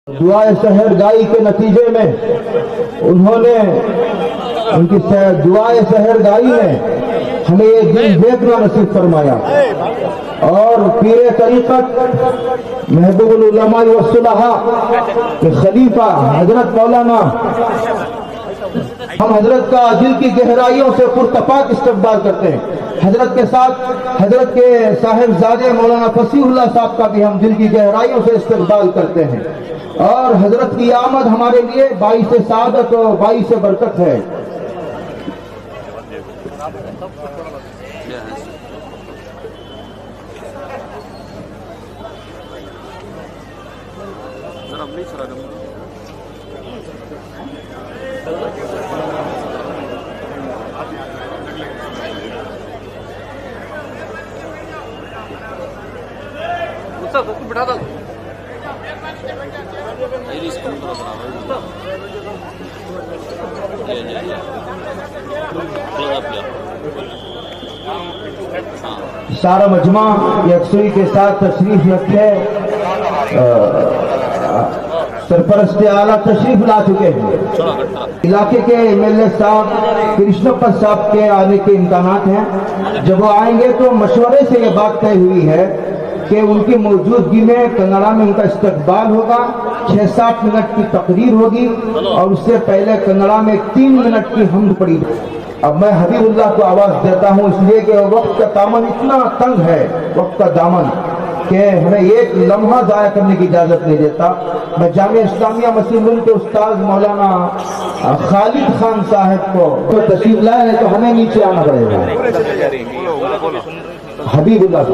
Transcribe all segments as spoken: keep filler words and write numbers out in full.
دعائے سحرگائی کے نتیجے میں انہوں نے ان کی دعائے سحرگائی نے ہمیں یہ دن دیکھنا نصیب فرمایا، اور پیر طریقت محبوب العلماء والصلحاء کے خلیفہ حضرت مولانا ہم حضرت کا دل کی گہرائیوں سے پرتپاک استقبال کرتے ہیں۔ حضرت کے ساتھ حضرت کے صاحبزادے مولانا فصیح اللہ صاحب کا بھی ہم دل کی گہرائیوں سے استقبال کرتے ہیں، اور حضرت کی آمد ہمارے لیے باعث سعادت اور باعث برکت ہے۔ بٹھا دو سارا مجمع یکسوئی کے ساتھ تشریف رکھے، سرپرست اعلیٰ تشریف لا چکے ہیں۔ علاقے کے ایم ایل اے صاحب کرشنپت صاحب کے آنے کے امکانات ہیں، جب وہ آئیں گے تو مشورے سے یہ بات طے ہوئی ہے کہ ان کی موجودگی میں کنڑا میں ان کا استقبال ہوگا، چھ سات منٹ کی تقریر ہوگی، اور اس سے پہلے کنڑا میں تین منٹ کی حمد پڑی۔ اب میں حبیب اللہ کو آواز دیتا ہوں، اس لیے کہ وقت کا دامن اتنا تنگ ہے، وقت کا دامن کہ ہمیں ایک لمحہ ضائع کرنے کی اجازت نہیں دیتا۔ میں جامعہ اسلامیہ مسلم ملک کے استاد مولانا خالد خان صاحب کو تشریف لائے ہیں تو ہمیں نیچے آنا پڑے گا۔ حبیب اللہ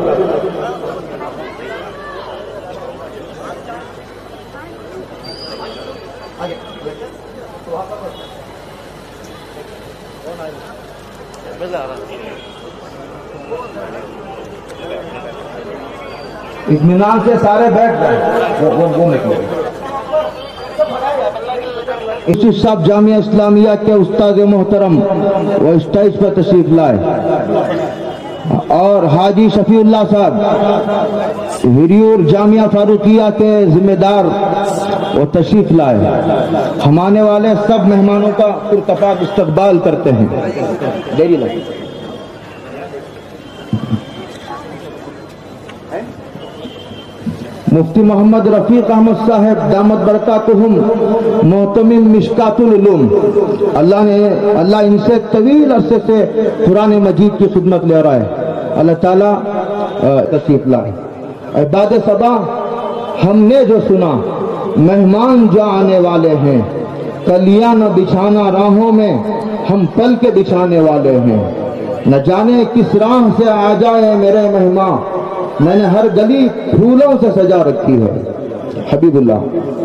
اطمینان سے سارے بیٹھ گئے۔ یوسف صاحب جامعہ اسلامیہ کے استاد محترم وہ اسٹیج پر تشریف لائے، اور حاجی شفیع اللہ صاحب ہریور جامعہ فاروقیہ کے ذمہ دار وہ تشریف لائے۔ ہم آنے والے سب مہمانوں کا پرتپاک استقبال کرتے ہیں۔ دیری لگے مفتی محمد رفیق احمد صاحب دامت برکاتہم محتمم مشکات العلوم، اللہ نے اللہ ان سے طویل عرصے سے قرآن مجید کی خدمت لے رہا ہے، اللہ تعالیٰ تشریف لائے۔ عباد صبا، ہم نے جو سنا مہمان جو آنے والے ہیں، کلیاں نہ بچھانا راہوں میں ہم پل کے بچھانے والے ہیں، نہ جانے کس راہ سے آ جائے میرے مہمان، میں نے ہر گلی پھولوں سے سجا رکھی ہے۔ حبیب اللہ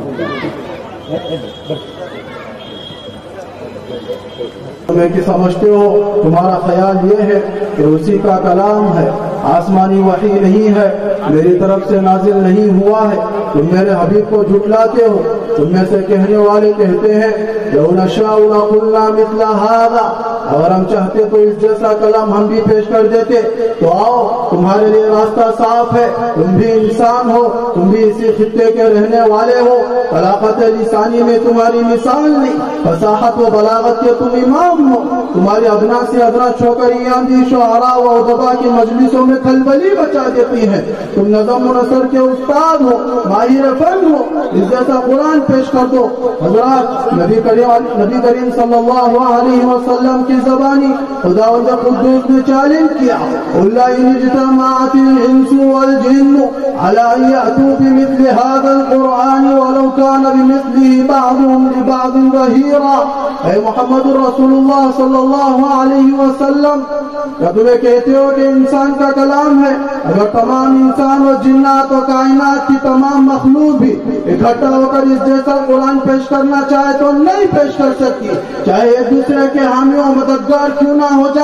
تمہیں کہ سمجھتے ہو تمہارا خیال یہ ہے کہ اسی کا کلام ہے، آسمانی وحی نہیں ہے، میری طرف سے نازل نہیں ہوا ہے، تم میرے حبیب کو جھٹلاتے ہو۔ تم میں سے کہنے والے کہتے ہیں لو نشاء لقلنا مثل هذا، اگر ہم چاہتے تو اس جیسا کلام ہم بھی پیش کر دیتے۔ تو آؤ، تمہارے لیے راستہ صاف ہے، تم بھی انسان ہو، تم بھی اسی خطے کے رہنے والے ہو، طلاقت لسانی میں تمہاری مثال نہیں، فصاحت و بلاغت کے تم امام ہو، تمہاری ادنا سے ادنا چھوکریاں بھی شعراء و ادباء کی مجلسوں میں کھلبلی بچا دیتی ہیں۔ تم نظم و نثر کے استاد ہو، ماہر فن ہو، اس جیسا قرآن پیش کر دو۔ حضرات، نبی کریم نبی کریم صلی اللہ علیہ وسلم کی زبانی خداوند قدوس نے چیلنج کیا، اللہ ان اجتماعت الانس والجن على ان يأتوا بمثل هذا القرآن ولو كان بمثله بعضهم لبعض ظهيرا۔ اے محمد رسول اللہ صلی اللہ علیہ وسلم، کیا تمہیں کہتے ہو کہ انسان کا کلام ہے؟ اگر تمام انسان و جنات و کائنات کی تمام مخلوق بھی اکٹھا ہو کر اس جیسا قرآن پیش کرنا چاہے تو نہیں پیش کر سکتی، چاہے ایک دوسرے کے حامی و مددگار کیوں نہ ہو جائیں۔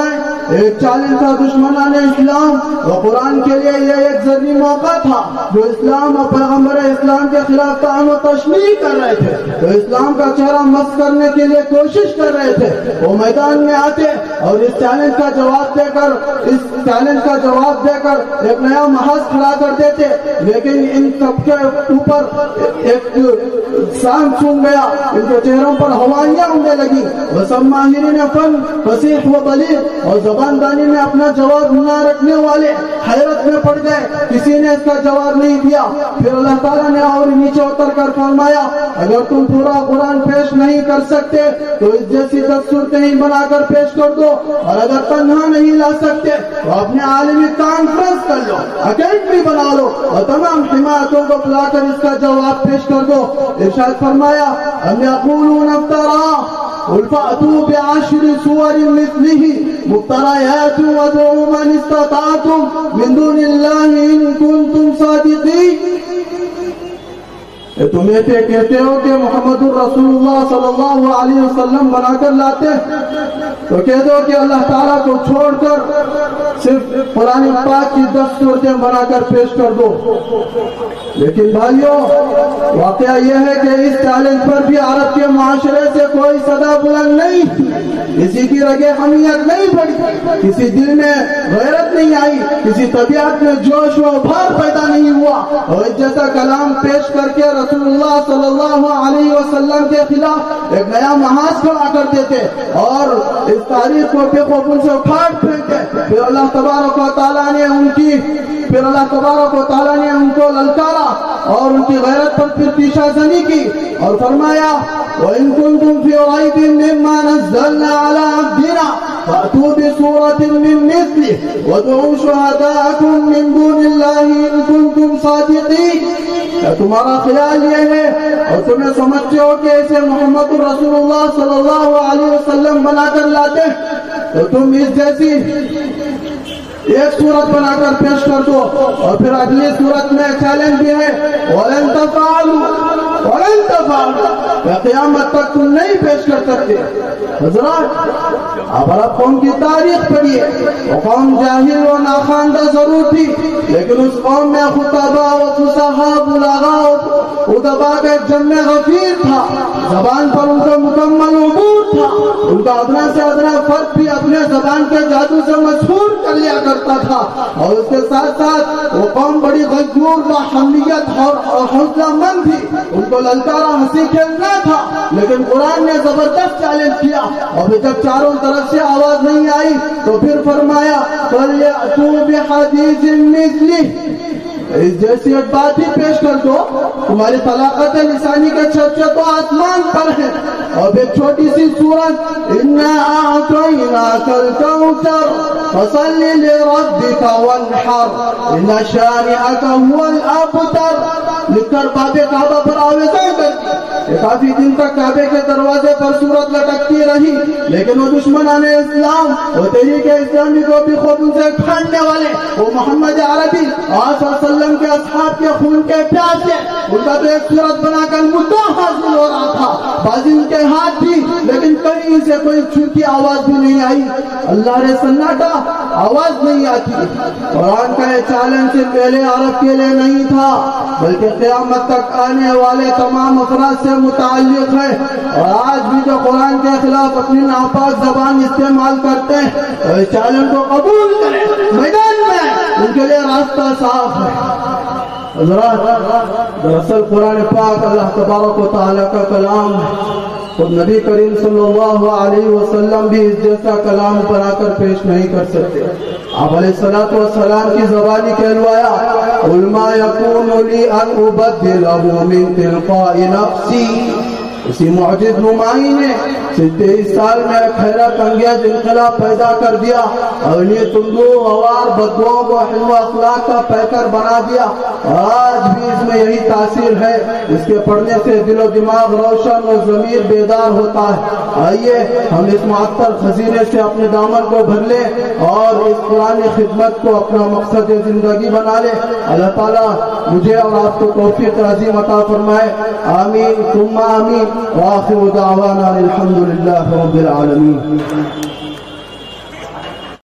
ایک چیلنج تھا دشمنان اسلام اور قرآن کے لیے یہ ایک ذری موقع تھا جو اسلام اور پیغمبر اسلام کے خلاف تعین و تشمیع کر رہے تھے، تو اسلام کا چہرہ مست کرنے کے لیے کوشش کر رہے تھے، وہ میدان میں آتے اور اس چیلنج کا جواب دے کر اس چیلنج کا جواب دے کر ایک نیا محاذ کھڑا کر دیتے، لیکن ان سب کے اوپر ایک سان سون گیا، ان کے چہروں پر ہوائیاں اڑنے لگی۔ وسب ماہرین فن فصیح و بلیغ اور زبان دانی میں اپنا جواب نہ رکھنے والے حیرت میں پڑ گئے، کسی نے اس کا جواب نہیں دیا۔ پھر اللہ تعالیٰ نے اور نیچے اتر کر فرمایا اگر تم پورا قرآن پیش نہیں کر سکتے تو اس جیسی دس صورتیں ہی بنا کر پیش کر دو، اور اگر تنہا نہیں لا سکتے تو اپنے عالمی کانفرنس کر لو، اکیڈمی بنا لو اور تمام حمایتوں کو بلا کر اس کا جواب پیش کر دو۔ ارشاد فرمایا ام یقولون افترا قل فأتوا بعشر سور مثله مفتريات وادعوا من استطعتم من دون الله إن كنتم صادقين۔ تمہیں کہتے ہو کہ محمد الرسول اللہ صلی اللہ علیہ وسلم بنا کر لاتے تو کہہ دو کہ اللہ تعالیٰ کو چھوڑ کر صرف قرآن پاک کی دس صورتیں بنا کر پیش کر دو۔ لیکن بھائیوں واقعہ یہ ہے کہ اس چیلنج پر بھی عرب کے معاشرے سے کوئی صدا بلند نہیں، کسی کی رگے حمیت نہیں پڑی، کسی دل میں غیرت نہیں آئی، کسی طبیعت میں جوش و بھار پیدا نہیں ہوا، اور اس جیسا کلام پیش کر کے رسول اللہ صلی اللہ علیہ وسلم کے خلاف ایک نیا محاذ کھڑا کر دیتے اور اس تاریخ کو بے خوفن سے اکھاڑ پھینکتے۔ پھر اللہ تبارک و تعالیٰ نے ان کی پھر اللہ تبارک و تعالیٰ نے ان کو للکارا اور ان کی غیرت پر پھر پیشہ زنی کی اور فرمایا وَإِن كُنتُمْ فِي رَيْبٍ مِّمَّا نَزَّلْنَا عَلَىٰ عَبْدِنَا فَأْتُوا بِسُورَةٍ مِّن مِّثْلِهِ وَادْعُوا شُهَدَاءَكُم مِّن دُونِ اللَّهِ إِن كُنتُمْ صَادِقِينَ۔ تمہارا خیال یہ ہے اور تمہیں سمجھتے ہو کہ اسے محمد رسول اللہ صلی اللہ علیہ وسلم بنا کر لاتے تو تم اس جیسی ایک صورت بنا کر پیش کر دو، اور پھر اگلی صورت میں چیلنج بھی ہے وَلَن تَفْعَلُوا وَلَن تَفْعَلُوا، قیامت تک تم نہیں پیش کر سکتے۔ حضرات اب عرب قوم کی تاریخ پڑھیے، وہ قوم جاہل و ناخواندہ ضرور تھی، لیکن اس قوم میں خطبہ و فصحاء بلاغاء ادبا کا ایک جمع غفیر تھا، زبان پر ان کا مکمل عبور تھا، ان کا ادنا سے ادنا فرد بھی اپنے زبان کے جادو سے مشہور کر لیا کرتا تھا، اور اس کے ساتھ ساتھ وہ قوم بڑی غیور و حمیت اور حوصلہ مند تھی، ان کو للکارا ہنسی کھیلنا تھا، لیکن قرآن نے زبردست چیلنج کیا، اور جب چاروں طرف سے آواز نہیں آئی تو پھر فرمایا فَلْيَأْتُوا بِحَدِيثٍ مِّثْلِهِ، جیسی ایک بات ہی پیش کر دو، تمہاری طلاقت لسانی کے چرچے تو آسمان پر ہیں، اور ایک چھوٹی سی سورت اِنَّا أَعْطَيْنَاكَ الْكَوْثَرَ فَصَلِّ لِرَبِّكَ وَانْحَرْ إِنَّ شَانِئَكَ هُوَ الْأَبْتَرُ لکھ کر باب کعبہ پر آویزاں کرتی۔ کافی دن تک کعبے کے دروازے پر سورت لٹکتی رہی، لیکن وہ دشمنان اسلام وہ تحریک اسلامی کو بھی خود ان سے کھاننے والے وہ محمد عربی آج صلی اللہ علیہ وسلم کے اصحاب کے خون کے پیاسے ان کا تو ایک صورت بنا کر مدعا حاصل ہو رہا تھا، بازی ان کے ہاتھ تھی، لیکن کہیں سے کوئی چھوٹی آواز بھی نہیں آئی، اللہ نے سناٹا، آواز نہیں آتی۔ قرآن کا یہ چیلنج سے پہلے عرب کے لیے نہیں تھا بلکہ قیامت تک آنے والے تمام افراد سے متعلق ہے، اور آج بھی جو قرآن کے خلاف اپنی ناپاک زبان استعمال کرتے ہیں اس چیلنج کو قبول کریں، میدان میں ان کے لیے راستہ صاف ہے۔ حضرات دراصل قرآن پاک اللہ تبارک و تعالیٰ کا کلام ہے، اور نبی کریم صلی اللہ علیہ وسلم بھی اس جیسا کلام بنا کر پیش نہیں کر سکتے۔ آپ علیہ السلام کی زبانی کہلوایا قُلْ مَا يَكُونُ لِي أَنْ أُبَدِّلَهُ مِنْ تِلْقَاءِ نَفْسِي، اسی معجز نمائی نے تیئیس سال میں ایک حیرت انگیز انقلاب پیدا کر دیا، اور یہ تندو غوار بدوؤں کو حلو اخلاق کا پیکر بنا دیا، آج بھی اس میں یہی تاثیر ہے، اس کے پڑھنے سے دل و دماغ روشن اور ضمیر بیدار ہوتا ہے۔ آئیے ہم اس معطر خزینے سے اپنے دامن کو بھر لیں اور اس قرآن خدمت کو اپنا مقصد زندگی بنا لیں۔ اللہ تعالیٰ مجھے اور آپ کو توفیق عظیم عطا فرمائے، آمین ثم آمین، وآخر دعوانا الحمد للہ رب العالمین۔